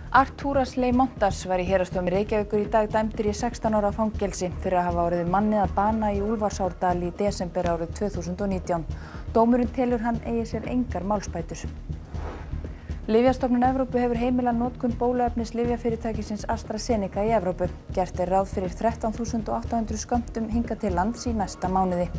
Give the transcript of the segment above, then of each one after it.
Artúras Leimontas var í héraðsdómi Reykjavíkur í dag dæmdur í 16 ára fangelsi fyrir að hafa orðið manni að bana í Úlfarsárdal í desember árið 2019. Dómurinn telur hann eigi sér engar málsbætur. Lyfjastofnun Evrópu hefur heimilað notkun bóluefnis lyfjafyrirtækisins AstraZeneca í Evrópu. Gert er ráð fyrir 13.800 skömmtum hingað til lands í næsta mánuði.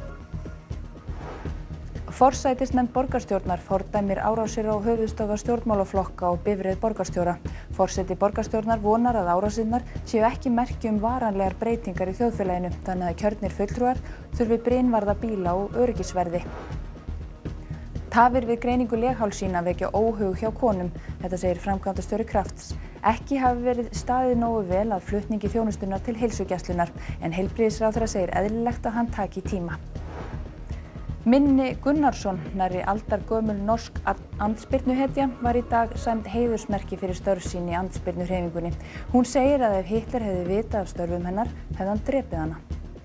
Forsætisnefnd borgarstjórnar fordæmir árásir á höfuðstöðvar stjórnmálaflokka og bifreið borgarstjóra. Forseti borgarstjórnar vonar að árásirnar séu ekki merki varanlegar breytingar í þjóðfélaginu, þannig að kjörnir fulltrúar þurfi brynvarða bíla og öryggisverði. Tafir við greiningu leghálssýna vekja óhug hjá konum, þetta segir framkvæmdastjóri Krafts. Ekki hafi verið staðið nógu vel að flutningi þjónustunnar til heilsugæslunnar, en heilbrigðisráðherra segir eðlilegt að hann taki tíma. Minni Gunnarsson, nærri aldargömul norsk andspyrnuhetja, var í dag sæmd heiðursmerki fyrir störf sín í andspyrnuhreyfingunni. Hún segir að ef Hitler hefði vitað af störfum hennar, hefði hann drepið hana.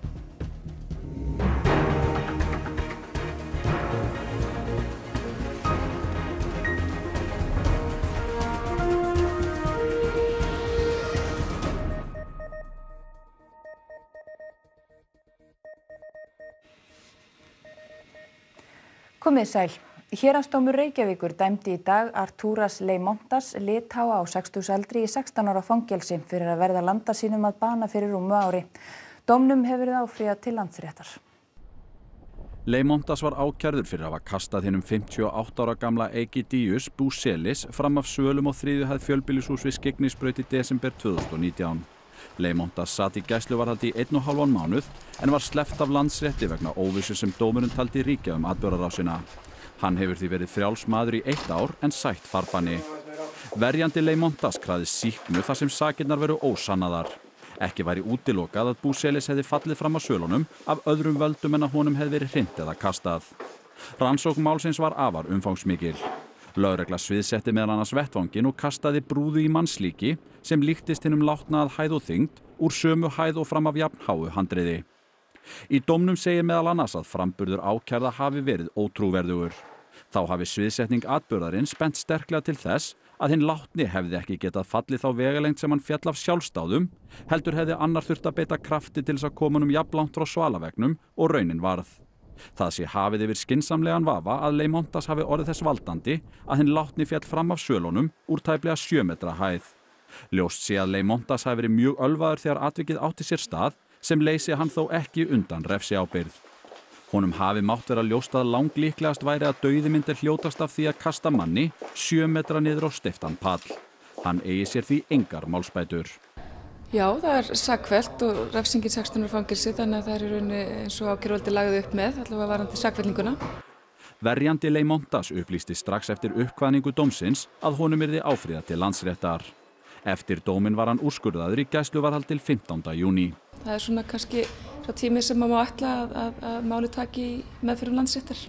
Komið sæl. Héraðsdómur Reykjavíkur dæmdi í dag Artúras Leimontas litháa á 60-aldri í 16 ára fangelsi fyrir að verða landa sínum að bana fyrir rúmu ári. Dómnum hefur verið áfrýjað til Landsréttar. Leimontas var ákærður fyrir að hafa kastað hinum 58 ára gamla Egidius Búselis fram af svölum á 3. hæð fjölbýlishúss við Skyggnisbraut í desember 2019. Leimontas sat í gæsluvarðhaldi í 1,5 mánuð en var sleppt af Landsrétti vegna óvissu sem dómurinn taldi ríkja atburðarásina. Hann hefur því verið frjáls maður í 1 ár en sætt farbanni. Verjandi Leimontas krafðist sýknu þar sem sakirnar veru ósannaðar. Ekki væri útilokað að Búselis hefði fallið fram af svölunum af öðrum völdum en að honum hefði verið hrint eða kastað. Rannsókn málsins var afar umfangsmikil. Lögregla sviðsetti meðal annars vettvanginn og kastaði brúðu í mannslíki sem líktist hinum látna að hæð og þyngd úr sömu hæð og fram af jafnháu handriði. Í dómnum segir meðal annars að framburður ákærða hafi verið ótrúverðugur. Þá hafi sviðsetning atburðarins bent sterklega til þess að hinn látni hefði ekki getað fallið þá vegalengd sem hann féll af sjálfsdáðum, heldur hefði annar þurft að beita krafti til þess að koma honum jafnlangt frá svalavegnum og raunin varð. Það sé hafið yfir skynsamlegan vafa að Leimontas hafi orðið þess valdandi að hinn látni féll fram af svölunum úr tæplega 7 metra hæð. Ljóst sé að Leimontas hafi verið mjög ölvaður þegar atvikið átti sér stað sem leysi hann þó ekki undan refsiábyrgð. Honum hafi mátt vera ljóst að langlíklegast væri að dauði myndi hljótast af því að kasta manni 7 metra niður á steyptan pall. Hann eigi sér því engar málsbætur. Já, það sakfellt og refsingin 16 ára fangelsi, þannig að það er í rauninni eins og ákæruvaldi lagði upp með, allavega varðandi sakfellinguna. Verjandi Leimontas upplýsti strax eftir uppkvaðningu dómsins að honum yrði áfrýjað til Landsréttar. Eftir dóminn var hann úrskurðaður í gæsluvarðhald til 15. júní. Það er svona kannski sá tími sem maður má ætla að máli taki meðferðum Landsréttar.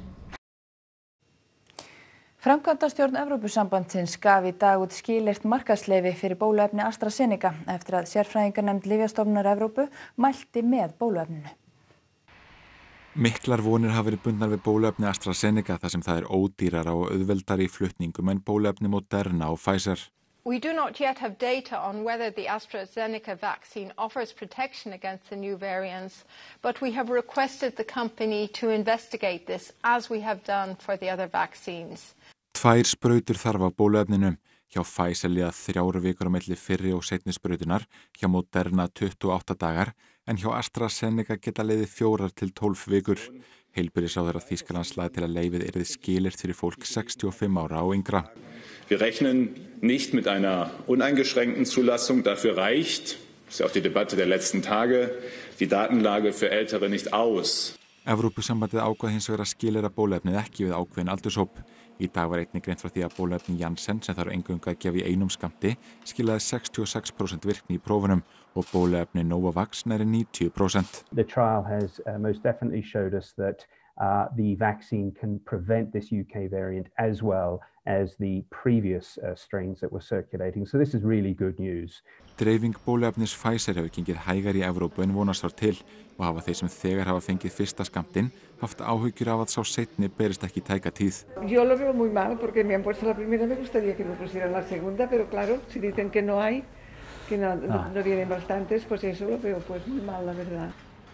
Framkvæmdastjórn Evrópusambandsins gaf í dag út skilyrt markaðsleyfi fyrir bóluefni AstraZeneca eftir að sérfræðinganefnd Lyfjastofnunar Evrópu mælti með bóluefninu. Miklar vonir hafa verið bundnar við bóluefni AstraZeneca þar sem það er ódýrara og auðveldari í flutningum en bóluefni Moderna og Pfizer. We do not yet have data on whether the AstraZeneca vaccine offers protection against the new variants, but we have requested the company to investigate this as we have done for the other vaccines. 2 sprautur þarf á bóluefninu. Hjá Pfizer líða 3 vikur á milli fyrri og seinni sprautunar, hjá Moderna 28 dagar, en hjá AstraZeneca geta liðið 4 til 12 vikur. Heilbrigðisráðherra Þýskalands lagði til að leyfið yrði skilyrt fyrir fólk 65 ára og yngra. Wir rechnen nicht mit einer uneingeschränkten Zulassung. Dafür reicht, das ist ja auch die Debatte der letzten Tage, die Datenlage für Ältere nicht aus. Evrópusambandið ákvað hins vegar að skilyrða bóluefnið ekki við ákveðin aldurshóp. Í dag var einnig greint frá því að bóluefni Janssen sem þarf eingöngu að gefa í einum skammti skilaði 66% virkni í prófunum og bóluefni Novavax nærri 90%. The trial has most definitely showed us that the vaccine can prevent this UK variant as well as the previous strains that were circulating. So this is really good news. Dreifing bóluefnis Pfizer hefur gengið hægar í Evrópu en vonast var til og hafa þeir sem þegar hafa fengið fyrsta skammtinn haft áhyggjur af að sá seinni berist ekki í tæka tíð. Yo lo veo muy mal porque me han puesto la primera, me gustaría que me pusieran la segunda, pero claro, si dicen que no hay, que no vienen bastantes, pues eso lo veo pues muy mal, la verdad.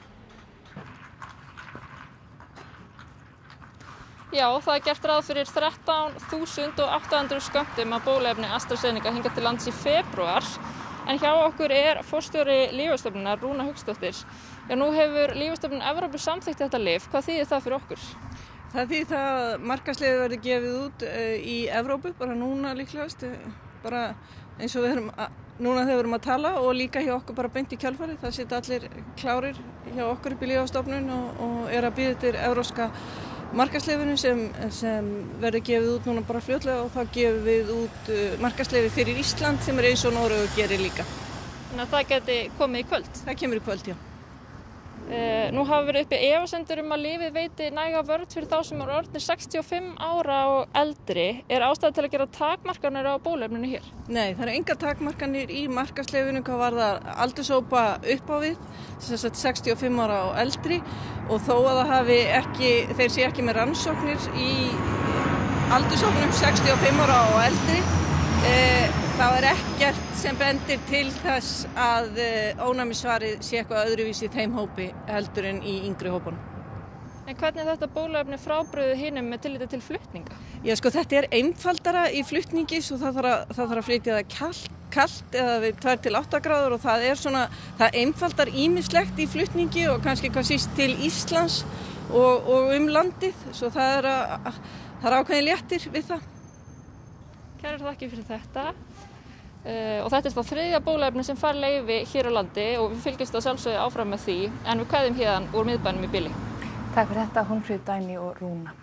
Já, það gert ráð fyrir 13.800 skömmtum af bóluefni AstraZeneca hingað til lands í febrúar. En hjá okkur forstjóri Lyfjastofnunar, Rúna Hauksdóttir. Já, nú hefur Lyfjastofnun Evrópu samþykkt þetta lyf. Hvað þýðir það fyrir okkur? Það þýðir það að markaðsleyfi verður gefið út í Evrópu, bara núna líklegast, bara eins og núna þegar við erum að tala og líka hjá okkur bara beint í kjölfarið. Það sitja allir klárir hjá okkur upp í Lyfjastofnun og að bíða eftir evrópska markaðsleyfinu sem verður gefið út núna bara fljótlega og þá gefum við út markaðsleyfi fyrir Ísland sem eins og Noregur gerir líka. Þannig að það geti komið í kvöld? Það kemur í kvöld, já. Nú hafa verið uppi efasemdir að lyfið veiti næga vörn fyrir þá sem eru orðnir 65 ára og eldri. Ástæða til að gera takmarkanir á bóluefninu hér? Nei, það eru engar takmarkanir í markaðsleyfinu hvað varðar aldurshópa upp á við, sem sagt 65 ára og eldri og þó að þeir sé ekki með rannsóknir í aldurshópnum 65 ára og eldri, þá ekkert sem bendir til þess að ónæmisvarið sé eitthvað öðruvísi í þeim hópi heldur en í yngri hópunum. En hvernig er þetta bóluefni frábrugðið hinum með tilliti til flutninga? Já, þetta einfaldara í flutningi svo það þarf að flytja það kalt eða við 2 til 8 gráður og það einfaldar ýmislegt í flutningi og kannski hvað síst til Íslands og landið, svo það er ákveðin léttir við það. Kærar þakkir fyrir þetta. Og þetta þá 3. bóluefni sem fær leyfi hér á landi og við fylgjumst að sjálfsögðu áfram með því en við kveðjum héðan úr miðbænum í bili. Takk fyrir þetta, Hólmfríður Dagný og Rúna.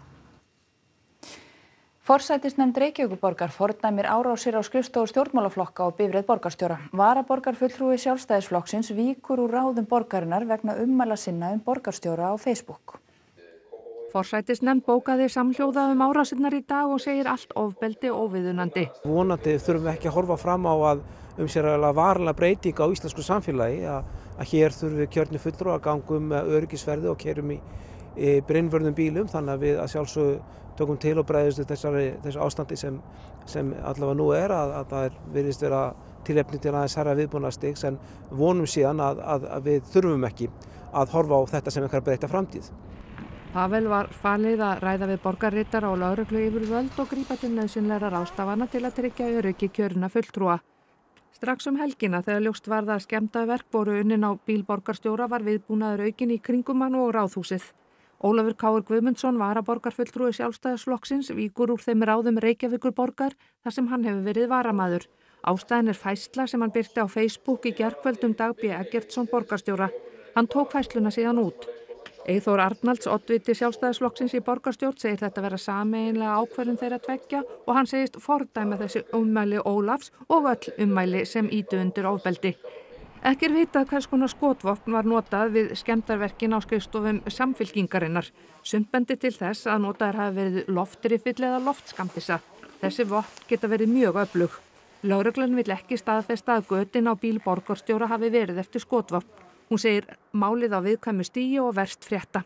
Forsætisnefnd Reykjavíkurborgar fordæmir árásir á skrifstofur stjórnmálaflokka og bifreið borgarstjóra. Varaborgarfulltrúi Sjálfstæðisflokksins víkur úr ráðum borgarinnar vegna ummæla sinna borgarstjóra á Facebook. Forsætisnefnd bókaði samhljóða árásirnar í dag og segir allt ofbeldi óviðunandi. Vonandi þurfum við ekki að horfa fram á að sér varanlega breyting á íslensku samfélagi, að hér þurfum við kjörnir fulltrúa að ganga öryggisferði og keyrum í brennvörðum bílum, þannig að við að sjálfsögðu tökum til og bregðumst við þessu ástandi sem allavega nú að það virðist vera tilefni til aðeins hærra viðbúnaðarstigs en vonum síðan að við þurfum ekki að horfa á þetta sem einhverja breytta framtíð. Pavel var falið að ræða við borgarritara og lögregluyfirvöld og grípa til nauðsynlegra ráðstafana til að tryggja öryggi kjörinna fulltrúa. Strax helgina þegar ljóst varð að skemmdarverk voru unnin á bíl borgarstjóra var viðbúnaður aukinn í kringum hann og ráðhúsið. Ólafur Káur Guðmundsson varaborgarfulltrúi Sjálfstæðisflokksins víkur úr þeim ráðum Reykjavíkurborgar þar sem hann hefur verið varamaður. Ástæðan færsla sem hann birti á Facebook í gærkvöld Dag B. Eggertsson borgarstjóra. Hann tók færsluna síðan út. Eyþór Arnalds, oddviti Sjálfstæðisflokksins í borgarstjórn, segir þetta vera sameiginlega ákvörðun þeirra tveggja og hann segist fordæma þessi ummæli Ólafs og öll ummæli sem ýtu undir ofbeldi. Ekki vitað hvers konar skotvopn var notað við skemmdarverkin á skrifstofum Samfylkingarinnar. Sumt bendir til þess að notaðir hafi verið loftriffill eða loftskammbyssa. Þessi vopn geta verið mjög öflug. Lögreglan vill ekki staðfesta að götin á bíl borgarstjóra hafi verið eftir skotvopn. Hún segir málið á viðkvæmu stigi og verst frétta.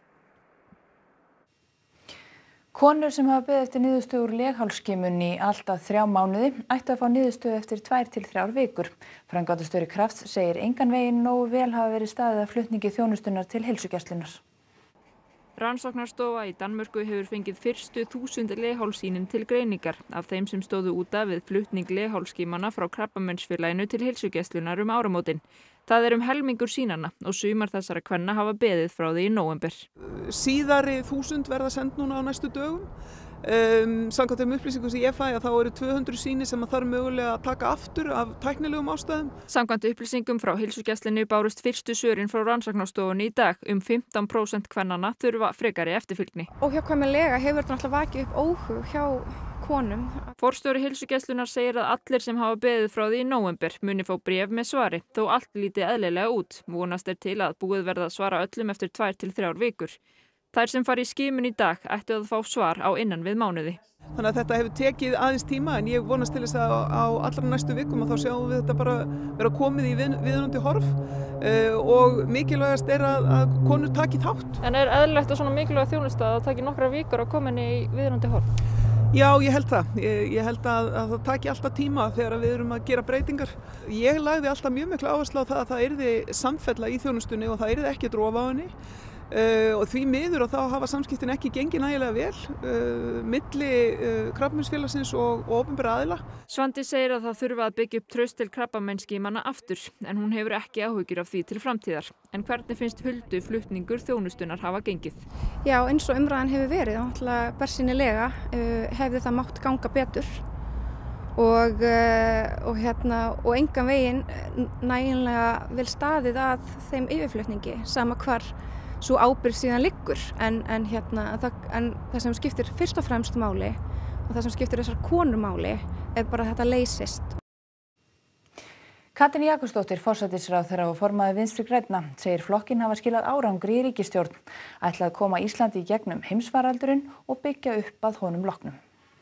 Konur sem hafa beðið eftir niðurstöðu úr leghálsskimun í allt að 3 mánuði ættu að fá niðurstöðu eftir 2 til 3 vikur. Framkvæmdastjóri Krafts segir engan veginn nógu vel hafa verið staðið að flutningi þjónustunnar til heilsugæslunnar. Rannsóknarstofa í Danmörku hefur fengið fyrstu 1000 leghálssýnin til greiningar af þeim sem stóðu út af við flutning leghálsskimana frá Krabbameinsfélaginu til heilsugæslunnar áramótin. Það helmingur sýnanna og sumar þessara kvenna hafa beðið frá því í nóvember. Síðari 1000 verða send núna á næstu dögum. Samkvæmt þeim upplýsingum sem ég fæ að þá eru 200 sýni sem þarf mögulega að taka aftur af tæknilegum ástæðum. Samkvæmt upplýsingum frá heilsugæslunni bárust fyrstu svörin frá rannsóknarstofunni í dag. 15% kvennanna þurfa frekari eftirfylgni. Óhjákvæmilega hefur þetta náttúrulega vakið upp óhug hjá konum. Forstjóri heilsugæslunnar segir að allir sem hafa beðið frá því í nóvember muni fá bréf með svari, þó allt líti eðlilega út. Vonast til að búið verða að svara öllum eftir 2 til 3 vikur. Þær sem fara í skimun í dag ættu að fá svar á innan við mánuði. Þannig að þetta hefur tekið aðeins tíma en ég vonast til þess að á allra næstu vikum að þá sjáum við þetta bara vera komið í viðunandi horf og mikilvægast að konur taki þátt. En eðlilegt að svona mikilvæg þjónusta að það taki nokkra vikur að koma inn í viðunandi horf? Já, ég held það. Ég held að það taki alltaf tíma þegar við erum að gera breytingar. Ég lagði alltaf mjög mikla áherslu á það að það yrði samfella í þjónustunni og það yrði ekki drofa á henni. Og því miður og þá hafa samskiptin ekki gengið nægilega vel milli Krabbameinsfélagsins og opinberra aðila. Svandi segir að það þurfi að byggja upp traust til krabbameinsskimanna aftur en hún hefur ekki áhyggjur af því til framtíðar. En hvernig finnst Huldu flutningur þjónustunnar hafa gengið? Já, eins og umræðan hefur verið, náttúrulega bersýnilega hefði það mátt ganga betur og engan veginn nægilega vel staðið að þeim yfirflutningi sama hvar svo ábyrgð síðan liggur en það sem skiptir fyrst og fremst máli og það sem skiptir þessar konur máli bara að þetta leysist. Katrín Jakobsdóttir, forsætisráðherra og formaður Vinstri grænna, segir flokkinn hafa skilað árangri í ríkisstjórn, ætla að koma Íslandi í gegnum heimsfaraldurinn og byggja upp að honum loknum.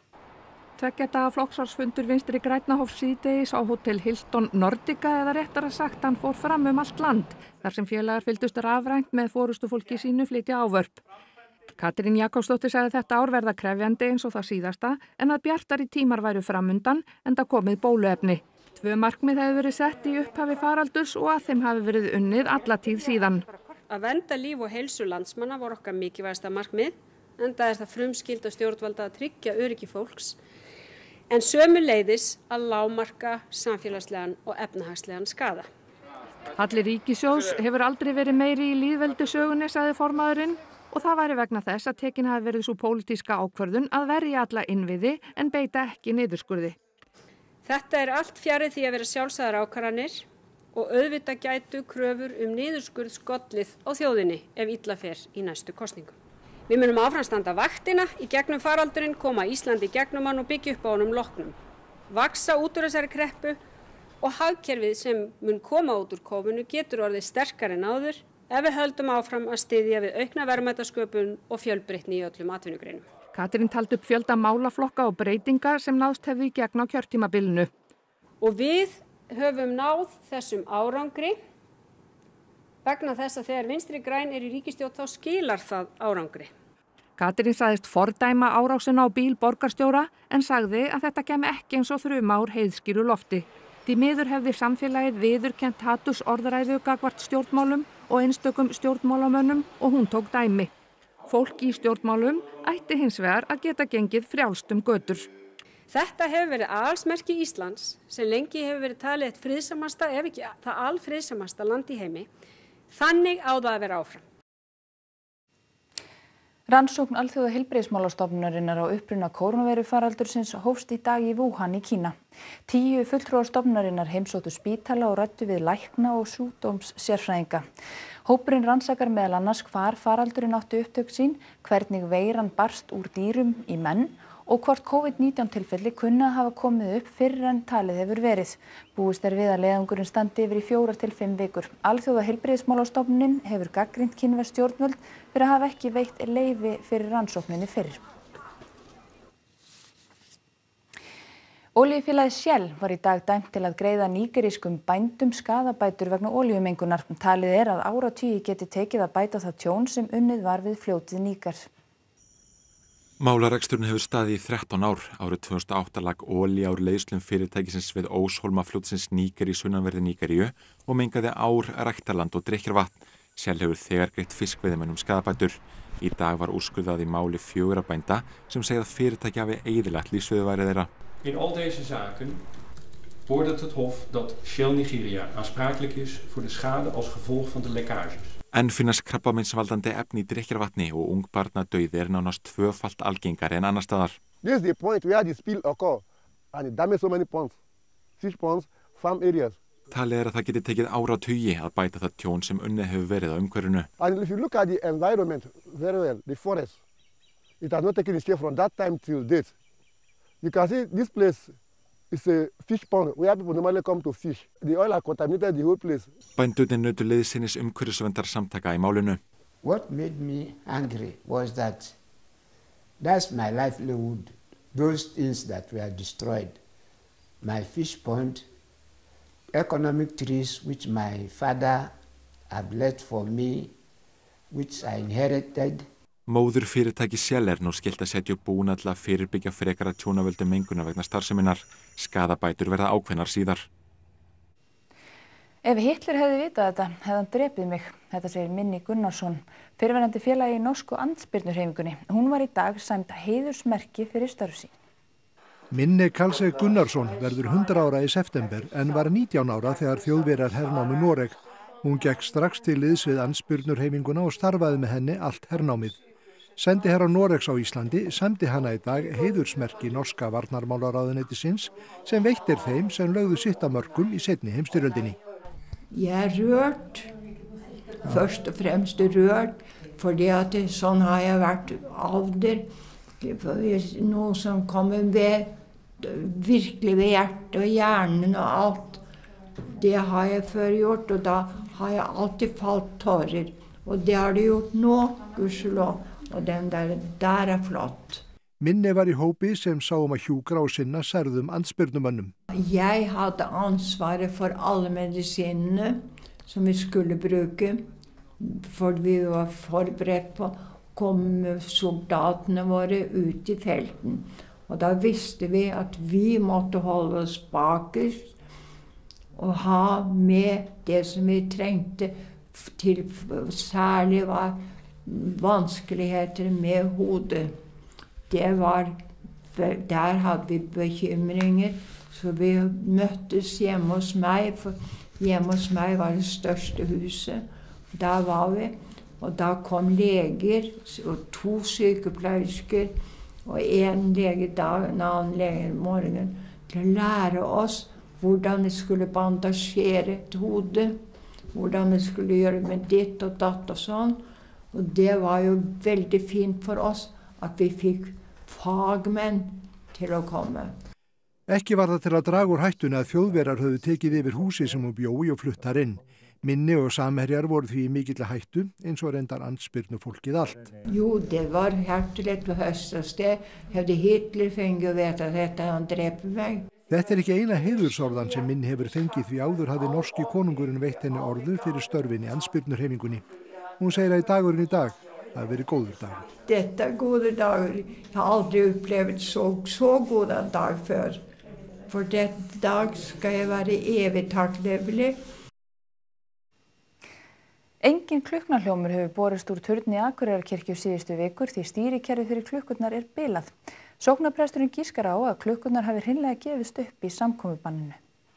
2 daga flokksráðsfundur Vinstri grænna hófst síðdegis á Hótel Hilton Nordica eða réttara sagt hann fór fram allt land þar sem félagar fylgdust rafrænt með forystufólki sínu flytja ávörp. Katrín Jakobsdóttir sagði þetta ár verða krefjandi eins og það síðasta en að bjartari tímar væru framundan enda komið bóluefni. 2 markmið hefur verið sett í upphafi faraldurs og að þeim hafi verið unnið alla tíð síðan. Að vernda líf og heilsu landsmanna var okkar mikilvægasta markmið enda það frumskylda stjórnvalda að tryggja öryggi fólks. En sömuleiðis að lágmarka samfélagslegan og efnahagslegan skaða. Halli ríkissjóðs hefur aldrei verið meiri í lýðveldissögunni, sagði formaðurinn, og það væri vegna þess að tekin hafi verið svo pólitíska ákvörðun að verja alla innviði en beita ekki niðurskurði. Þetta allt fjarri því að vera sjálfsagðar ákvarðanir og auðvitað gætu kröfur niðurskurð skollið á þjóðinni ef illa fer í næstu kosningum. Við munum áfram standa vaktina í gegnum faraldurinn, koma Íslandi í gegnum hann og byggja upp á honum loknum. Vaksa út úr þessari kreppu og hagkerfið sem mun koma út úr kófinu getur orðið sterkari en áður ef við höldum áfram að styðja við aukna verðmætasköpun og fjölbreytni í öllum atvinnugreinum. Katrín taldi upp fjölda málaflokka og breytinga sem náðst hefði í gegn á kjörtímabilinu. Og við höfum náð þessum árangri vegna þess að þegar Vinstri græn í ríkisstjórn þá skilar það árangri. Katrín sagðist fordæma árásina á bíl borgarstjóra en sagði að þetta kemi ekki eins og þruma úr heiðskíru lofti. Því miður hefði samfélagið viðurkennt hatursorðræðu gagnvart stjórnmálum og einstökum stjórnmálamönnum og hún tók dæmi. Fólk í stjórnmálum ætti hins vegar að geta gengið frjálst götur. Þetta hefur verið aðalsmerki Íslands sem lengi hefur verið talið eitt friðsamasta ef ekki það alfriðsamasta land í heimi. Þannig á það að vera áfram. Rannsókn Alþjóða heilbrigðismálastofnunarinnar á uppruna kórónuveirufaraldursins hófst í dag í Wuhan í Kína. 10 fulltrúar stofnunarinnar heimsóttu spítala og ræddu við lækna og sjúkdómssérfræðinga. Hópurinn rannsakar meðal annars hvar faraldurinn átti upptök sín, hvernig veiran barst úr dýrum í menn og hvort COVID-19 tilfelli kunna hafa komið upp fyrr en talið hefur verið. Búist við að leiðangurinn standi yfir í 4 til 5 vikur. Alþjóða heilbrigðismálastofnunin hefur gagnrýnt kínversk stjórnvöld fyrir að hafa ekki veitt leyfi fyrir rannsókninni fyrr. Olíufélagið Shell var í dag dæmt til að greiða nígerískum bændum skaðabætur vegna olíumengunar. Talið að áratugi geti tekið að bæta það tjón sem unnið var við fljótið Níger. Málareksturinn hefur staðið í 13 ár. Árið 2008 lag olía úr leiðslum fyrirtækisins við Óshólmafljótsins Níger í sunnanverði Nígeríu og mengaði ár, ræktarland og drykkjarvatn. Shell hefur þegar greitt fiskveiðimönnum skaðabætur. Í dag var úrskurðað í máli 4 bænda sem segja að fyrirtæki hafi eyðilagt lífsviðurværi þeirra. In al deze zaken oordeelt het Hof dat Shell Nigeria aansprakelijk is voor de schade als gevolg van de lekkages. En finnast krabbameinsvaldandi efni í drykkjarvatni og ungbarnadauði nánast 2-falt algengari en annars staðar. This is the point where the spill occur and it damages so many ponds, fish ponds, farm areas. Talið að það geti tekið áratugi að bæta það tjón sem unnið hefur verið á umhverfinu. And if you look at the environment very well, the forest, it has not taken its share from that time till date. You can see this place is a fish pond where people normally come to fish. The oil has contaminated the whole place. Bændurnir nutu liðsinnis umhverfisverndar samtaka í málinu. What made me angry was that that's my livelihood, those things that were destroyed. My fish pond, economic trees which my father had left for me, which I inherited. Móður fyrirtæki Shell nú skylt að setja upp búnað til að fyrirbyggja frekara tjón af völdum mengunar vegna starfseminnar. Skaðabætur verða ákveðnar síðar. Ef Hitler hefði vitað þetta, hefði hann drepið mig. Þetta segir Minni Gunnarsson, fyrrverandi félagi í norsku andspyrnuhreyfingunni. Hún var í dag sæmd heiðursmerki fyrir störf sín. Minni Karlsey Gunnarsson verður 100 ára í september en var 19 ára þegar Þjóðverjar hernámu Noreg. Hún gekk strax til liðs við andspyrnuhreyfinguna og starfaði með henni allt hernámið. Sendiherra Noregs á Íslandi sæmdi hana í dag heiðursmerki norska varnarmálaráðuneytisins sem veittir þeim sem lögðu sitt af mörkum í seinni heimsstyrjöldinni. Jeg rørt, først og fremst rørt, fordi at sånn har jeg vært alder. Noe som kommer ved, virkelig ved hjertet og hjernen og alt. Det har jeg før gjort, og da har jeg alltid falt tårer. Og det har det gjort nå, gudskjelov. Og den der flott. Minni var í hópi sem sá að hjúkra og sinna særðum andspyrnumönnum. Jeg hadde ansvaret for alle medisinene som vi skulle bruke, for vi var forberedt på å komme soldatene våre ut i felten. Og da visste vi at vi måtte holde oss bakerst og ha med det som vi trengte til særlig var vanskeligheter med hodet. Der hadde vi bekymringer, så vi møttes hjemme hos meg, for hjemme hos meg var det største huset. Der var vi, og da kom leger, og 2 sykepleiersker, og en lege dag, en annen lege i morgen, til å lære oss hvordan vi skulle bandasjere et hode, hvordan vi skulle gjøre med ditt og datt og sånn. Og det var jo veldig fint for oss at vi fikk fagmenn til å komme. Ekki var það til að draga úr hættunni að Þjóðverjar höfðu tekið yfir húsi sem hún bjó í og flutt þar inn. Minni og samherjar voru því í mikilli hættu eins og reyndar andspyrnu fólkið allt. Jo, det var hjertelegt på höstasted. Hefði Hitler fengið að veta þetta hann drepi mig. Þetta ekki eina heiðursorðan sem Minni hefur fengið því áður hafði norski konungurinn veitt henni orðu fyrir störfin í andspyrnuhreyfingunni. Hún segir að í dagurinn í dag hafi verið góður dagur. Dette gode dager. Jeg har aldri opplevd så gode dag før. For denne dag skal jeg være evig takknemlig. Engin klukknarhljómur hefur borist úr turni Akureyrarkirkju síðustu vikur því stýrikerfið fyrir klukkurnar bilað. Sóknarpresturinn giskar á að klukkurnar hafi hreinlega gefist upp í samkomubanninu.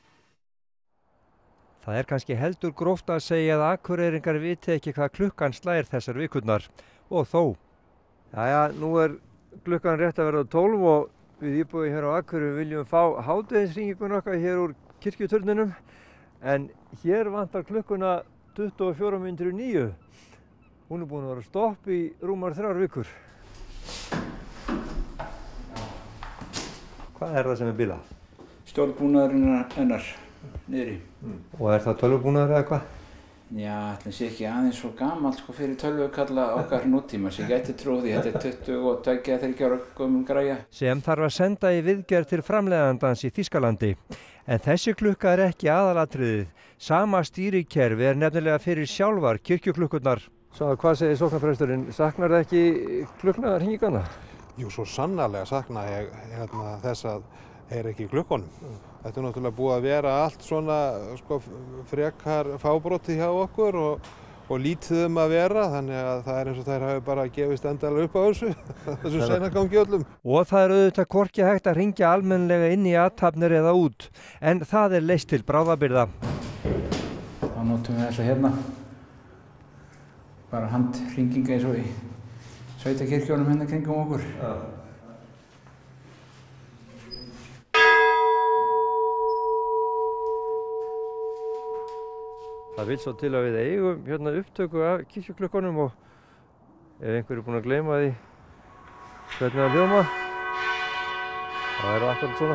Það er kannski heldur gróft að segja að Akureyringar viti ekki hvað klukkan slær þessar vikurnar. Og þó. Jæja, nú klukkan rétt að verða 12 og við íbúi hér á Akureyri viljum fá hádegisringinguna okkar hér úr kirkjuturninum. En hér vantar klukkuna 24:09. Hún búin að vera stopp í rúmar 3 vikur. Hvað það sem bilað? Stjórnbúnaðurinn hennar niðri. Og það tölvubúnaður eða hvað? Já, þetta sé ekki aðeins svo gamalt fyrir tölvukalla okkar nútíma sem gæti trúði. Þetta er 22-23 ára gömul græja. Sem þarf að senda í viðgerð til framleiðandans í Þýskalandi. En þessi klukka er ekki aðalatriðið. Sama stýrikerfi nefnilega fyrir sjálfar kirkjuklukkurnar. Svo hvað segir sóknarpresturinn? Saknar það ekki klukknahringingana? Jú, svo sannarlega sakna ég þess að heyra ekki í klukkunum. Þetta er náttúrulega búið að vera allt svona frekar fábroti hjá okkur og lítið að vera, þannig að það er eins og þær hafi bara gefist endalega upp á þessu seinagangi öllum. Og það er auðvitað hvorki hægt að hringja almennlega inn í athafnir eða út, en það er leyst til bráðabirgða. Þá notum við þessa hérna, bara handhringinga eins og í sveitakirkjunum hérna kringum okkur. Það vil svo til að við eigum hérna upptöku af kirkjuklukkunum og ef einhver búinn að gleyma því hvernig það hljóma, það er akkurat svona.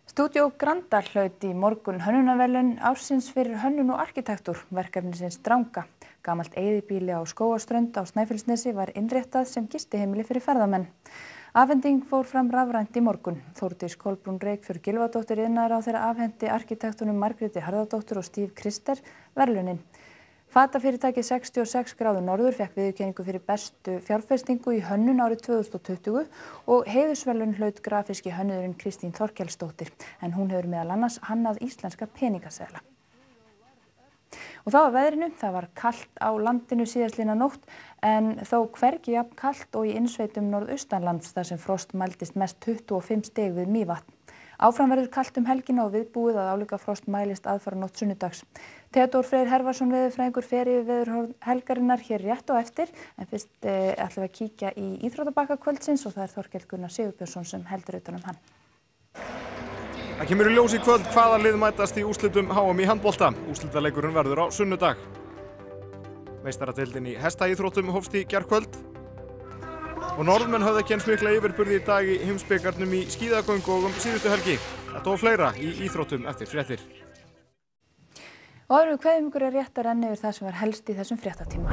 Studio Granda hlaut í morgun hönnunarverðlaun ársins fyrir hönnun og arkitektúr verkefnisins Dranga. Gamalt eyðibýli á Skógarströnd á Snæfellsnesi var innréttað sem gistiheimili fyrir ferðamenn. Afhending fór fram rafrænt í morgun. Þórdís Kolbrún Reykfjörð Gylfadóttir iðnaðarráðherra afhenti arkitektunum Margréti Harðardóttur og Steve Krister verðlaunin. Fatafyrirtækið 66 gráður norður fékk viðurkenningu fyrir bestu fjárfestingu í hönnun árið 2020 og heiðursverðlaun hlaut grafíski hönnuðurinn Kristín Þorkelsdóttir, en hún hefur meðal annars hannað íslenska peningaseðla. Og þá að veðrinu, það var kalt á landinu síðastliðna nótt, en þó hvergi jafn kalt og í innsveitum norðaustanlands þar sem frost mældist mest 25 stig við Mývatn. Áfram verður kalt helgina og viðbúið að álíka frost mælist aðfaranótt sunnudags. Theodór Freyr Hervarsson veðurfræðingur fer yfir veðurhorf helgarinnar hér rétt á eftir, en fyrst ætlum við að kíkja í íþróttabakka kvöldsins og það er Þorkell Gunnar Sigurbjörnsson sem heldur utan hann. Það kemur í ljós í kvöld hvaða lið mætast í úrslitum HM í handbolta. Úrslitaleikurinn verður á sunnudag. Meistaradeildin í hestaíþróttum hófst í gærkvöld. Og Norðmenn höfðu ekki eins mikla yfirburði í dag í heimsbikarnum í skíðagöngu og síðustu helgi. Þetta og fleira í íþróttum eftir fréttir. Og áður við kveðjum ykkur rétt að renna yfir það sem var helst í þessum fréttatíma.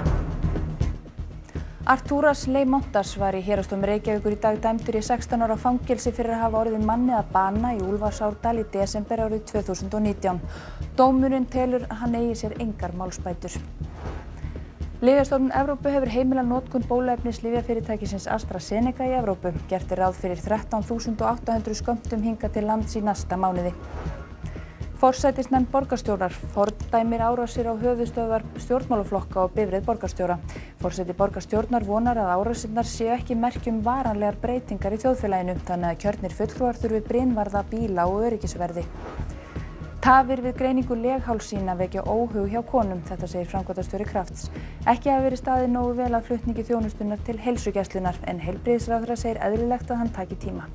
Artúras Leimontas var í héraðsdómi Reykjavíkur í dag dæmdur í 16 ára fangelsi fyrir að hafa orðið manni að bana í Úlfarsárdal í desember árið 2019. Dómurinn telur að hann eigi sér engar málsbætur. Lyfjastofnun Evrópu hefur heimilað notkun bóluefnis lyfjafyrirtækisins AstraZeneca í Evrópu. Gert er ráð fyrir 13.800 skömmtum hingað til lands í næsta mánuði. Forsætisnefnd borgarstjórnar fordæmir árásir á höfuðstöðvar stjórnmálaflokka og bifreið borgarstjóra. Forseti borgarstjórnar vonar að árásirnar séu ekki merki varanlegar breytingar í þjóðfélaginu, þannig að kjörnir fulltrúar þurfi brynvarða bíla og öryggisverði. Tafir við greiningu leghálssýna vekja óhug hjá konum, þetta segir framkvæmdastjóri Krafts. Ekki hafi verið staðið nógu vel að flutningi þjónustunnar til heilsugæslunnar, en heilbrigðisráðherra segir eðlilegt að hann taki tíma.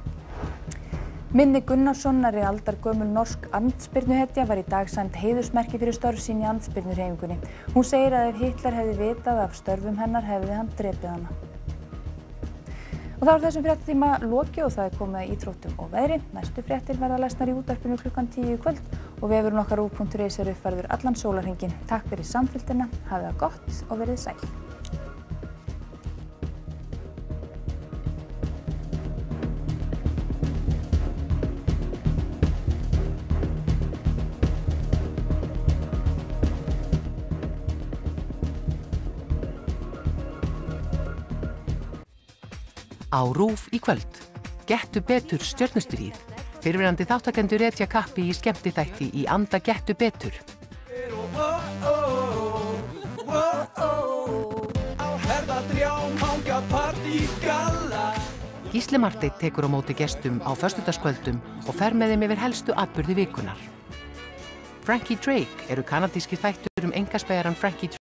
Minni Gunnarssonar aldargömul norsk andspyrnuhetja var í dag sæmd heiðursmerki fyrir störf sín í andspyrnuhreyfingunni. Hún segir að ef Hitler hefði vitað af störfum hennar hefði hann drepið hana. Og þá er þessum fréttatíma lokið og það er komið að íþróttum og veðri. Næstu fréttir verða lesnar í útvarpinu klukkan 10 í kvöld og vefurinn okkar ÚR.is er uppfærður allan sólarhringinn. Takk fyrir samfylgdina, hafið það gott og verið sæl. Á RÚV í kvöld. Gettu betur stjörnustríð. Fyrrverandi þáttakendur etja kappi í skemmtiþætti í anda Gettu betur. Gísli Marteinn tekur á móti gestum á föstudagskvöldum og fer með þeim yfir helstu atburði vikunnar. Frankie Drake eru kanadískir þættir engaspegaran Frankie